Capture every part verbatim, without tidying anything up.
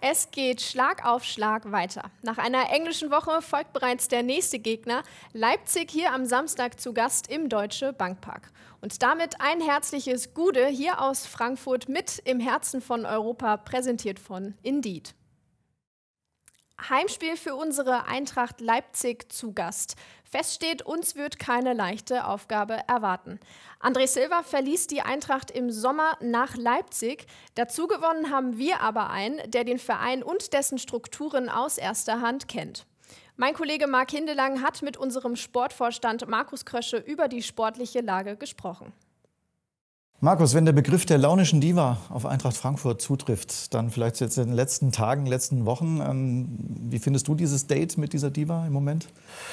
Es geht Schlag auf Schlag weiter. Nach einer englischen Woche folgt bereits der nächste Gegner, Leipzig, hier am Samstag zu Gast im Deutsche Bankpark. Und damit ein herzliches Gude hier aus Frankfurt mit im Herzen von Europa, präsentiert von Indeed. Heimspiel für unsere Eintracht Leipzig zu Gast. Fest steht, uns wird keine leichte Aufgabe erwarten. André Silva verließ die Eintracht im Sommer nach Leipzig. Dazu gewonnen haben wir aber einen, der den Verein und dessen Strukturen aus erster Hand kennt. Mein Kollege Marc Hindelang hat mit unserem Sportvorstand Markus Krösche über die sportliche Lage gesprochen. Markus, wenn der Begriff der launischen Diva auf Eintracht Frankfurt zutrifft, dann vielleicht jetzt in den letzten Tagen, letzten Wochen. Ähm, wie findest du dieses Date mit dieser Diva im Moment?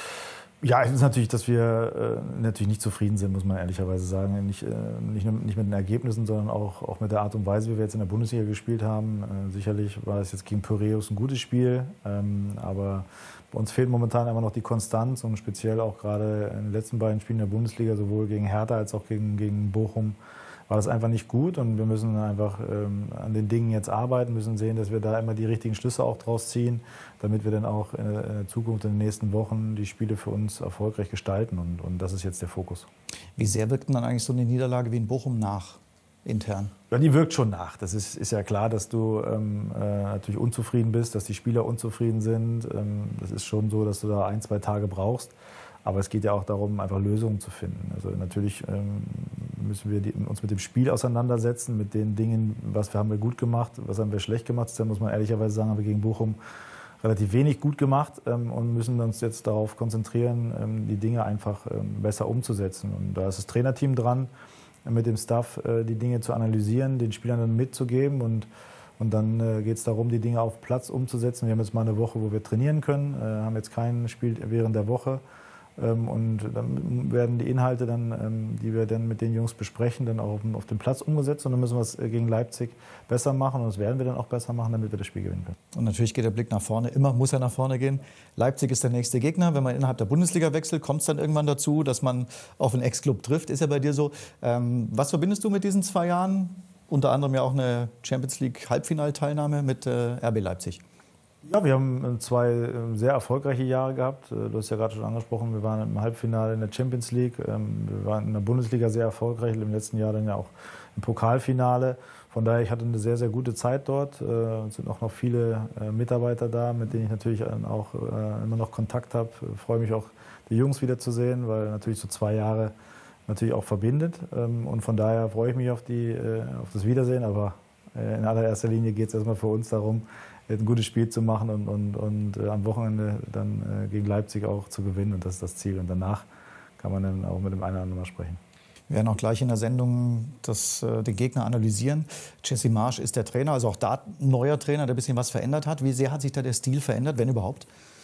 Ja, es ist natürlich, dass wir äh, natürlich nicht zufrieden sind, muss man ehrlicherweise sagen. Nicht, äh, nicht, nicht mit den Ergebnissen, sondern auch, auch mit der Art und Weise, wie wir jetzt in der Bundesliga gespielt haben. Äh, sicherlich war es jetzt gegen Piräus ein gutes Spiel, ähm, aber bei uns fehlt momentan einfach noch die Konstanz und speziell auch gerade in den letzten beiden Spielen der Bundesliga, sowohl gegen Hertha als auch gegen, gegen Bochum, war das einfach nicht gut und wir müssen einfach ähm, an den Dingen jetzt arbeiten, müssen sehen, dass wir da immer die richtigen Schlüsse auch draus ziehen, damit wir dann auch in der Zukunft, in den nächsten Wochen die Spiele für uns erfolgreich gestalten und, und das ist jetzt der Fokus. Wie sehr wirkt denn dann eigentlich so eine Niederlage wie in Bochum nach, intern? Ja, die wirkt schon nach. Das ist, ist ja klar, dass du ähm, äh, natürlich unzufrieden bist, dass die Spieler unzufrieden sind. Ähm, das ist schon so, dass du da ein, zwei Tage brauchst. Aber es geht ja auch darum, einfach Lösungen zu finden. Also natürlich ähm, müssen wir die, uns mit dem Spiel auseinandersetzen, mit den Dingen, was wir haben wir gut gemacht, was haben wir schlecht gemacht. Da muss man ehrlicherweise sagen, haben wir gegen Bochum relativ wenig gut gemacht ähm, und müssen uns jetzt darauf konzentrieren, ähm, die Dinge einfach ähm, besser umzusetzen. Und da ist das Trainerteam dran, mit dem Staff äh, die Dinge zu analysieren, den Spielern dann mitzugeben und Und dann äh, geht es darum, die Dinge auf Platz umzusetzen. Wir haben jetzt mal eine Woche, wo wir trainieren können, äh, haben jetzt kein Spiel während der Woche. Ähm, und dann werden die Inhalte, dann, ähm, die wir dann mit den Jungs besprechen, dann auch auf, auf den Platz umgesetzt. Und dann müssen wir es gegen Leipzig besser machen. Und das werden wir dann auch besser machen, damit wir das Spiel gewinnen können. Und natürlich geht der Blick nach vorne. Immer muss er nach vorne gehen. Leipzig ist der nächste Gegner. Wenn man innerhalb der Bundesliga wechselt, kommt es dann irgendwann dazu, dass man auf einen Ex-Club trifft. Ist ja bei dir so. Ähm, was verbindest du mit diesen zwei Jahren? Unter anderem ja auch eine Champions League Halbfinalteilnahme mit äh, R B Leipzig. Ja, wir haben zwei sehr erfolgreiche Jahre gehabt. Du hast ja gerade schon angesprochen, wir waren im Halbfinale in der Champions League. Wir waren in der Bundesliga sehr erfolgreich, im letzten Jahr dann ja auch im Pokalfinale. Von daher, ich hatte eine sehr, sehr gute Zeit dort. Es sind auch noch viele Mitarbeiter da, mit denen ich natürlich auch immer noch Kontakt habe. Ich freue mich auch, die Jungs wiederzusehen, weil natürlich so zwei Jahre natürlich auch verbindet. Und von daher freue ich mich auf, die, auf das Wiedersehen. Aber in allererster Linie geht es erstmal für uns darum, ein gutes Spiel zu machen und, und, und äh, am Wochenende dann äh, gegen Leipzig auch zu gewinnen. Und das ist das Ziel. Und danach kann man dann auch mit dem einen oder anderen mal sprechen. Wir werden auch gleich in der Sendung das, äh, den Gegner analysieren. Jesse Marsch ist der Trainer, also auch da ein neuer Trainer, der ein bisschen was verändert hat. Wie sehr hat sich da der Stil verändert, wenn überhaupt?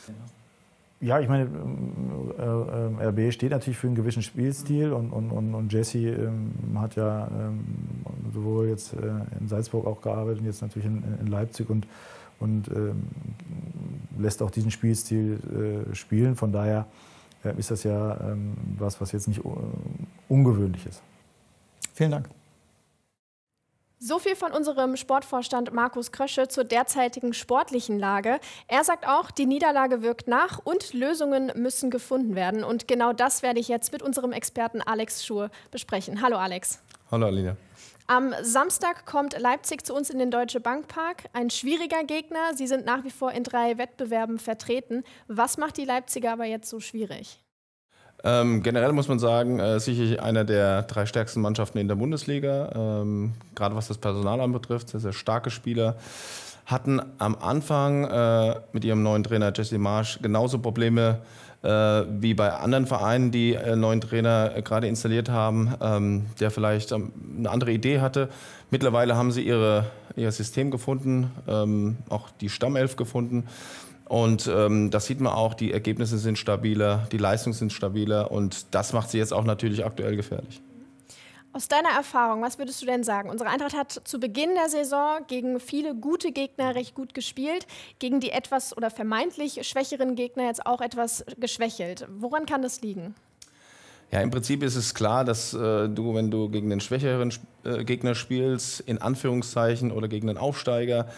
Ja, ich meine, äh, äh, R B steht natürlich für einen gewissen Spielstil und, und, und, und Jesse ähm, hat ja ähm, sowohl jetzt äh, in Salzburg auch gearbeitet und jetzt natürlich in, in Leipzig und und ähm, lässt auch diesen Spielstil äh, spielen. Von daher äh, ist das ja ähm, was, was jetzt nicht uh, ungewöhnlich ist. Vielen Dank. So viel von unserem Sportvorstand Markus Krösche zur derzeitigen sportlichen Lage. Er sagt auch, die Niederlage wirkt nach und Lösungen müssen gefunden werden. Und genau das werde ich jetzt mit unserem Experten Alex Schur besprechen. Hallo Alex. Hallo Alina. Am Samstag kommt Leipzig zu uns in den Deutsche Bankpark. Ein schwieriger Gegner. Sie sind nach wie vor in drei Wettbewerben vertreten. Was macht die Leipziger aber jetzt so schwierig? Ähm, generell muss man sagen, äh, sicherlich einer der drei stärksten Mannschaften in der Bundesliga. Ähm, gerade was das Personal anbetrifft, sehr, sehr starke Spieler. Hatten am Anfang äh, mit ihrem neuen Trainer Jesse Marsch genauso Probleme äh, wie bei anderen Vereinen, die äh, neuen Trainer äh, gerade installiert haben, ähm, der vielleicht ähm, eine andere Idee hatte. Mittlerweile haben sie ihre, ihr System gefunden, ähm, auch die Stammelf gefunden. Und ähm, das sieht man auch, die Ergebnisse sind stabiler, die Leistungen sind stabiler und das macht sie jetzt auch natürlich aktuell gefährlich. Aus deiner Erfahrung, was würdest du denn sagen? Unsere Eintracht hat zu Beginn der Saison gegen viele gute Gegner recht gut gespielt, gegen die etwas oder vermeintlich schwächeren Gegner jetzt auch etwas geschwächelt. Woran kann das liegen? Ja, im Prinzip ist es klar, dass äh, du, wenn du gegen den schwächeren äh, Gegner spielst, in Anführungszeichen, oder gegen den Aufsteiger,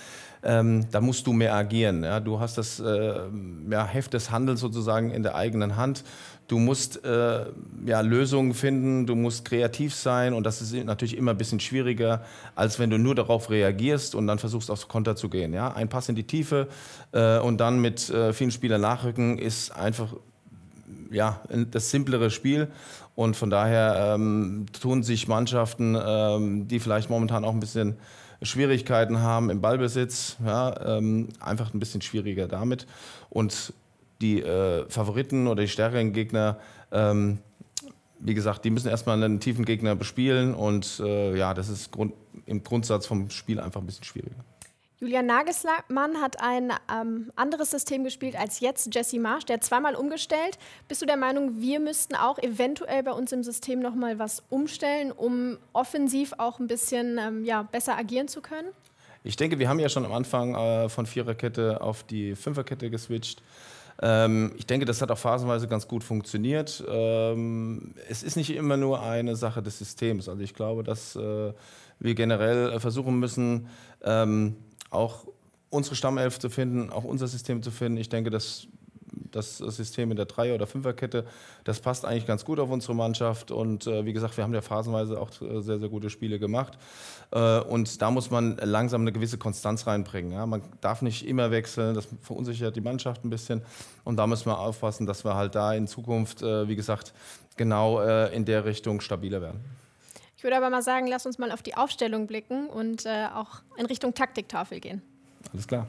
ähm, da musst du mehr agieren. Ja? Du hast das äh, ja, Heft des Handelns sozusagen in der eigenen Hand. Du musst äh, ja, Lösungen finden, du musst kreativ sein und das ist natürlich immer ein bisschen schwieriger, als wenn du nur darauf reagierst und dann versuchst, aufs Konter zu gehen. Ja? Ein Pass in die Tiefe äh, und dann mit äh, vielen Spielern nachrücken ist einfach ja, das simplere Spiel. Und von daher ähm, tun sich Mannschaften, ähm, die vielleicht momentan auch ein bisschen Schwierigkeiten haben im Ballbesitz, ja, ähm, einfach ein bisschen schwieriger damit. Und die äh, Favoriten oder die stärkeren Gegner, ähm, wie gesagt, die müssen erstmal einen tiefen Gegner bespielen. Und äh, ja, das ist Grund, im Grundsatz vom Spiel einfach ein bisschen schwieriger. Julian Nagelsmann hat ein ähm, anderes System gespielt als jetzt Jesse Marsch. Der hat zweimal umgestellt. Bist du der Meinung, wir müssten auch eventuell bei uns im System noch mal was umstellen, um offensiv auch ein bisschen ähm, ja, besser agieren zu können? Ich denke, wir haben ja schon am Anfang äh, von Viererkette auf die Fünferkette geswitcht. Ähm, ich denke, das hat auch phasenweise ganz gut funktioniert. Ähm, es ist nicht immer nur eine Sache des Systems. Also ich glaube, dass äh, wir generell versuchen müssen, ähm, auch unsere Stammelf zu finden, auch unser System zu finden. Ich denke, dass das System in der Dreier- oder Fünferkette, das passt eigentlich ganz gut auf unsere Mannschaft. Und äh, wie gesagt, wir haben ja phasenweise auch sehr, sehr gute Spiele gemacht. Äh, und da muss man langsam eine gewisse Konstanz reinbringen. Ja? Man darf nicht immer wechseln, das verunsichert die Mannschaft ein bisschen. Und da müssen wir aufpassen, dass wir halt da in Zukunft, äh, wie gesagt, genau äh, in der Richtung stabiler werden. Ich würde aber mal sagen, lass uns mal auf die Aufstellung blicken und äh, auch in Richtung Taktiktafel gehen. Alles klar.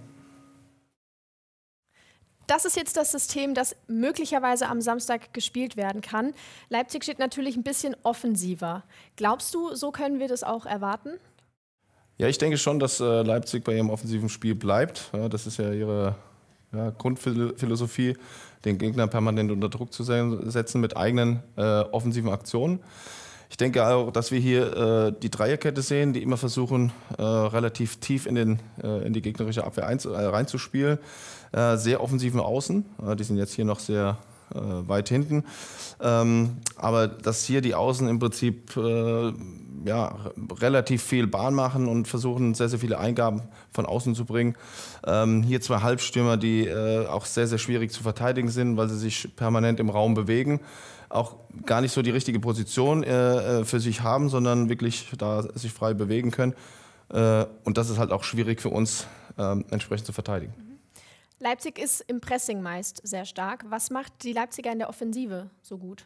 Das ist jetzt das System, das möglicherweise am Samstag gespielt werden kann. Leipzig steht natürlich ein bisschen offensiver. Glaubst du, so können wir das auch erwarten? Ja, ich denke schon, dass äh, Leipzig bei ihrem offensiven Spiel bleibt. Ja, das ist ja ihre ja, Grundphilosophie, den Gegner permanent unter Druck zu setzen mit eigenen äh, offensiven Aktionen. Ich denke auch, dass wir hier äh, die Dreierkette sehen, die immer versuchen, äh, relativ tief in, den, äh, in die gegnerische Abwehr ein, äh, reinzuspielen. Äh, sehr offensiven Außen, äh, die sind jetzt hier noch sehr äh, weit hinten. Ähm, aber dass hier die Außen im Prinzip äh, ja, relativ viel Bahn machen und versuchen, sehr, sehr viele Eingaben von außen zu bringen. Ähm, hier zwei Halbstürmer, die äh, auch sehr, sehr schwierig zu verteidigen sind, weil sie sich permanent im Raum bewegen. Auch gar nicht so die richtige Position äh, für sich haben, sondern wirklich da sich frei bewegen können. Äh, und das ist halt auch schwierig für uns, äh, entsprechend zu verteidigen. Leipzig ist im Pressing meist sehr stark. Was macht die Leipziger in der Offensive so gut?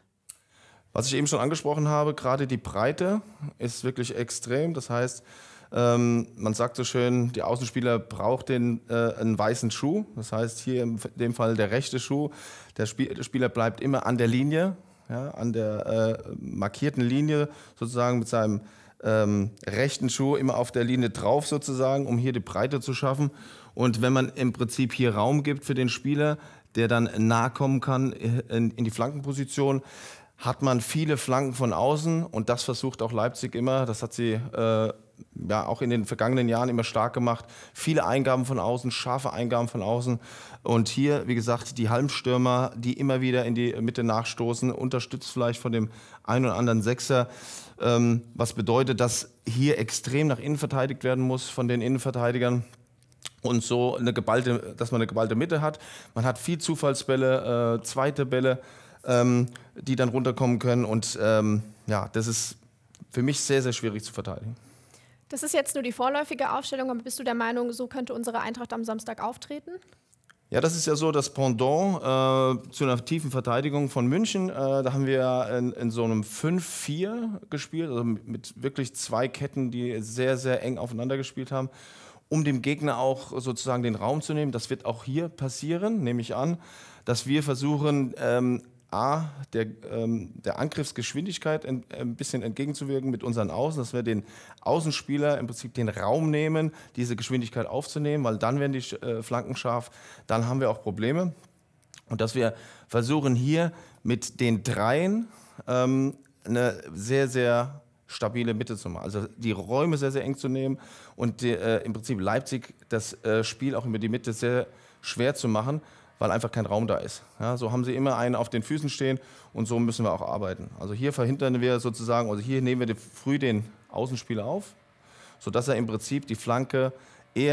Was ich eben schon angesprochen habe, gerade die Breite ist wirklich extrem. Das heißt, ähm, man sagt so schön, der Außenspieler braucht den, äh, einen weißen Schuh. Das heißt, hier in dem Fall der rechte Schuh. Der, Spiel, der Spieler bleibt immer an der Linie. Ja, an der äh, markierten Linie sozusagen mit seinem ähm, rechten Schuh immer auf der Linie drauf sozusagen, um hier die Breite zu schaffen. Und wenn man im Prinzip hier Raum gibt für den Spieler, der dann nahe kommen kann in, in die Flankenposition, hat man viele Flanken von außen und das versucht auch Leipzig immer, das hat sie äh, ja auch in den vergangenen Jahren immer stark gemacht, viele Eingaben von außen, scharfe Eingaben von außen und hier, wie gesagt, die Halmstürmer, die immer wieder in die Mitte nachstoßen, unterstützt vielleicht von dem einen oder anderen Sechser, ähm, was bedeutet, dass hier extrem nach innen verteidigt werden muss von den Innenverteidigern. Und so eine geballte, dass man eine geballte Mitte hat. Man hat viel Zufallsbälle, äh, zweite Bälle, ähm, die dann runterkommen können. Und ähm, ja, das ist für mich sehr, sehr schwierig zu verteidigen. Das ist jetzt nur die vorläufige Aufstellung, aber bist du der Meinung, so könnte unsere Eintracht am Samstag auftreten? Ja, das ist ja so das Pendant äh, zu einer tiefen Verteidigung von München. Äh, da haben wir in, in so einem fünf vier gespielt, also mit wirklich zwei Ketten, die sehr, sehr eng aufeinander gespielt haben, um dem Gegner auch sozusagen den Raum zu nehmen. Das wird auch hier passieren, nehme ich an, dass wir versuchen, ähm, A, der, ähm, der Angriffsgeschwindigkeit ein, ein bisschen entgegenzuwirken mit unseren Außen, dass wir den Außenspieler im Prinzip den Raum nehmen, diese Geschwindigkeit aufzunehmen, weil dann werden die äh, Flanken scharf, dann haben wir auch Probleme. Und dass wir versuchen hier mit den Dreien ähm, eine sehr, sehr stabile Mitte zu machen. Also die Räume sehr, sehr eng zu nehmen und die, äh, im Prinzip Leipzig das äh, Spiel auch über die Mitte sehr schwer zu machen, weil einfach kein Raum da ist. Ja, so haben sie immer einen auf den Füßen stehen und so müssen wir auch arbeiten. Also hier verhindern wir sozusagen, also hier nehmen wir früh den Außenspieler auf, sodass er im Prinzip die Flanke eher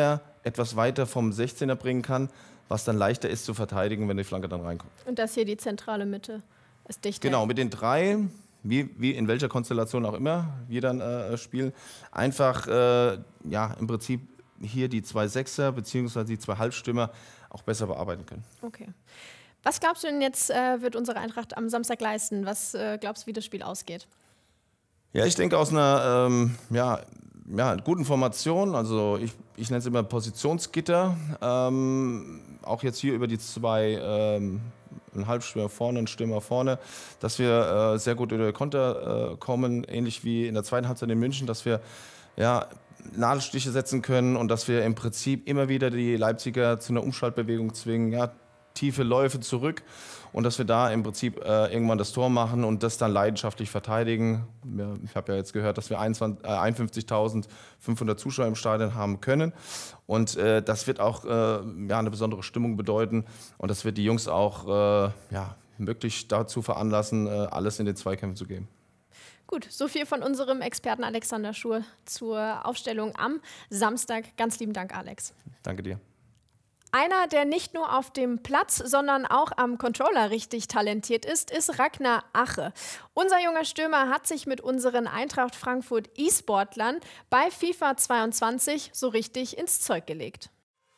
etwas weiter vom sechzehner bringen kann, was dann leichter ist zu verteidigen, wenn die Flanke dann reinkommt. Und das hier die zentrale Mitte ist dicht. Genau, mit den drei, wie, wie in welcher Konstellation auch immer wir dann äh, spielen, einfach äh, ja, im Prinzip hier die zwei Sechser bzw. die zwei Halbstürmer auch besser bearbeiten können. Okay. Was glaubst du denn jetzt, äh, wird unsere Eintracht am Samstag leisten? Was äh, glaubst du, wie das Spiel ausgeht? Ja, ich denke aus einer ähm, ja, ja, guten Formation, also ich, ich nenne es immer Positionsgitter, ähm, auch jetzt hier über die zwei, ähm, ein Halbstürmer vorne, ein Stürmer vorne, dass wir äh, sehr gut über Konter äh, kommen, ähnlich wie in der zweiten Halbzeit in München, dass wir ja, Nadelstiche setzen können und dass wir im Prinzip immer wieder die Leipziger zu einer Umschaltbewegung zwingen, ja, tiefe Läufe zurück und dass wir da im Prinzip äh, irgendwann das Tor machen und das dann leidenschaftlich verteidigen. Ja, ich habe ja jetzt gehört, dass wir einundfünfzigtausendfünfhundert Zuschauer im Stadion haben können und äh, das wird auch äh, ja, eine besondere Stimmung bedeuten und das wird die Jungs auch äh, ja, wirklich dazu veranlassen, äh, alles in den Zweikämpfen zu geben. Gut, so viel von unserem Experten Alexander Schur zur Aufstellung am Samstag. Ganz lieben Dank, Alex. Danke dir. Einer, der nicht nur auf dem Platz, sondern auch am Controller richtig talentiert ist, ist Ragnar Ache. Unser junger Stürmer hat sich mit unseren Eintracht Frankfurt E-Sportlern bei FIFA zweiundzwanzig so richtig ins Zeug gelegt.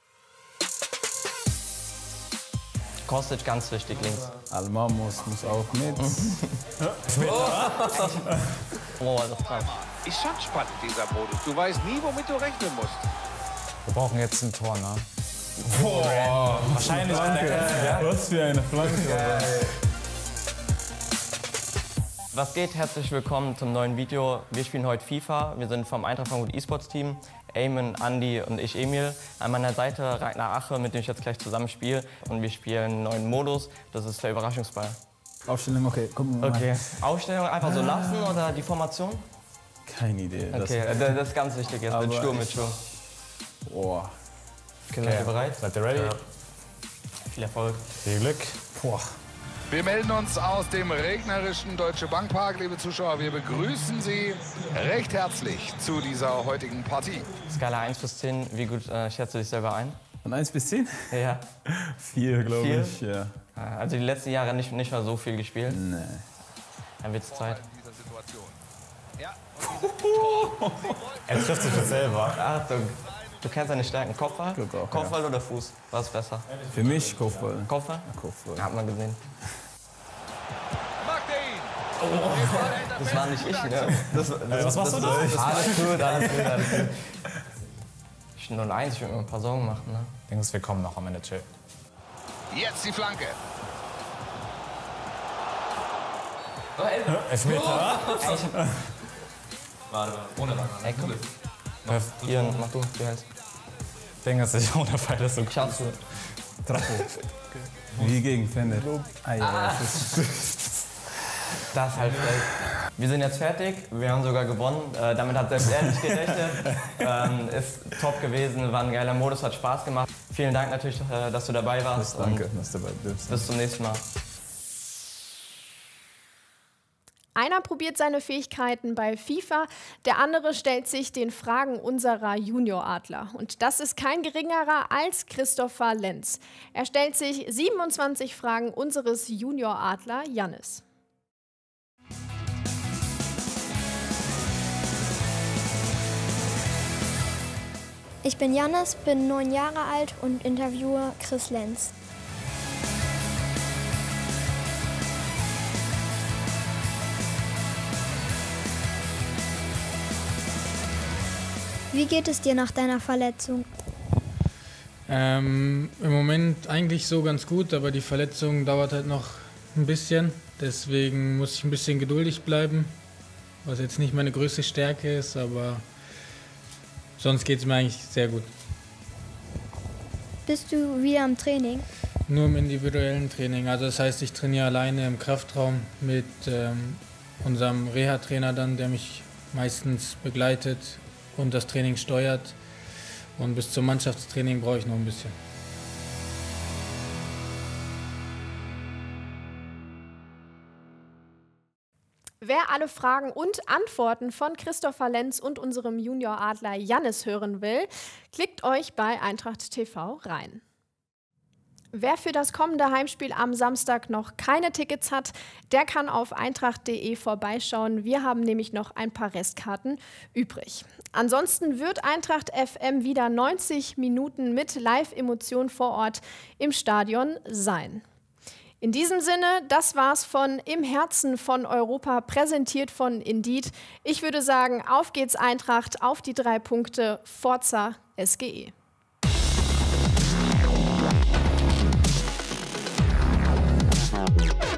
Kostic ganz wichtig links. Alma muss, muss auch mit. Oh, das ist krass. Ist schon spannend, dieser Modus. Du weißt nie, womit du rechnen musst. Wir brauchen jetzt ein Tor, ne? Boah, wahrscheinlich an der Grenze, ja? Was für eine Flanke. Was geht? Herzlich willkommen zum neuen Video. Wir spielen heute FIFA. Wir sind vom Eintracht Frankfurt E-Sports Team. Eamon, Andi und ich, Emil. An meiner Seite Ragnar Ache, mit dem ich jetzt gleich zusammen spiele. Und wir spielen einen neuen Modus. Das ist der Überraschungsball. Aufstellung, okay, gucken wir mal. Okay. Aufstellung einfach so lassen oder die Formation? Keine Idee. Okay, das, das ist ganz wichtig jetzt mit Sturm, mit Sturm. Boah. Okay, seid ihr bereit? Seid ihr ready? Ja. Viel Erfolg. Viel Glück. Boah. Wir melden uns aus dem regnerischen Deutsche Bank Park, liebe Zuschauer. Wir begrüßen Sie recht herzlich zu dieser heutigen Partie. Skala eins bis zehn, wie gut äh, schätzt du dich selber ein? Von eins bis zehn? Ja. Vier, glaube Vier? ich. Ja. Also die letzten Jahre nicht, nicht mal so viel gespielt. Nee. Dann wird's Zeit. Ja. Er trifft sich das selber. Achtung, du kennst deine Stärken. Kopfball? Glück auch, Kopfball oder Fuß? Was ist besser? Für mich Kopfball. Kopfball? Kopfball. Hat man gesehen. Macht er ihn! Das war nicht ich, ne? Das, das, was machst das, du da? Das, das alles gut, alles gut, alles gut. Ich bin null eins, ich will mir ein paar Sorgen machen, ne? Ich denke, wir kommen noch am Ende, chill. Jetzt die Flanke. Elfmeter. Warte mal, ohne Rang. Ey, komm. Hier, mach du, du hältst. Ich denke, dass ich ohne Pfeil das so Schau zu. Draco. Wie gegen Fender. Ah, ja, das ist Das ist halt frech. Wir sind jetzt fertig, wir haben sogar gewonnen. Äh, damit hat selbst er nicht gerechnet. ähm, ist top gewesen, war ein geiler Modus, hat Spaß gemacht. Vielen Dank natürlich, äh, dass du dabei warst. Danke, und dass du dabei bist. bis zum nächsten Mal. Einer probiert seine Fähigkeiten bei FIFA, der andere stellt sich den Fragen unserer Junioradler. Und das ist kein geringerer als Christopher Lenz. Er stellt sich siebenundzwanzig Fragen unseres Junioradler Jannis. Ich bin Jannis, bin neun Jahre alt und interviewe Chris Lenz. Wie geht es dir nach deiner Verletzung? Ähm, Im Moment eigentlich so ganz gut, aber die Verletzung dauert halt noch ein bisschen. Deswegen muss ich ein bisschen geduldig bleiben, was jetzt nicht meine größte Stärke ist, aber sonst geht es mir eigentlich sehr gut. Bist du wieder im Training? Nur im individuellen Training. Also das heißt, ich trainiere alleine im Kraftraum mit ähm, unserem Reha-Trainer dann, der mich meistens begleitet und das Training steuert. Und bis zum Mannschaftstraining brauche ich noch ein bisschen. Wer alle Fragen und Antworten von Christopher Lenz und unserem Junioradler Jannis hören will, klickt euch bei Eintracht T V rein. Wer für das kommende Heimspiel am Samstag noch keine Tickets hat, der kann auf eintracht punkt de vorbeischauen. Wir haben nämlich noch ein paar Restkarten übrig. Ansonsten wird Eintracht F M wieder neunzig Minuten mit Live-Emotion vor Ort im Stadion sein. In diesem Sinne, das war's von Im Herzen von Europa, präsentiert von Indeed. Ich würde sagen, auf geht's Eintracht, auf die drei Punkte, Forza S G E. We'll be right back.